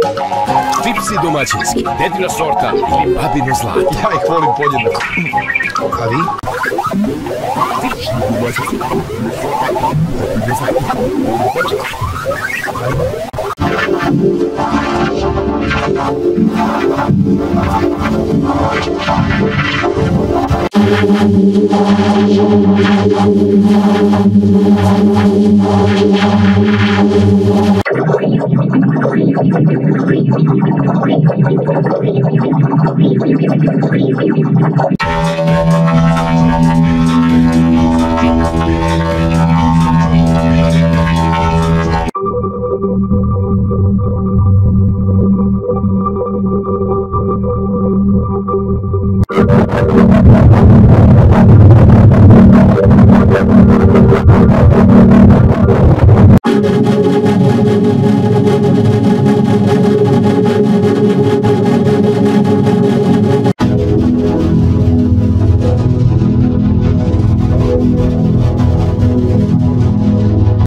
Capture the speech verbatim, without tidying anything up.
Čipsi domaćinski, dedina sorta ili babino zlato. Ja ih volim podjednako. A vi? Čipsi domaćinski, babino zlato.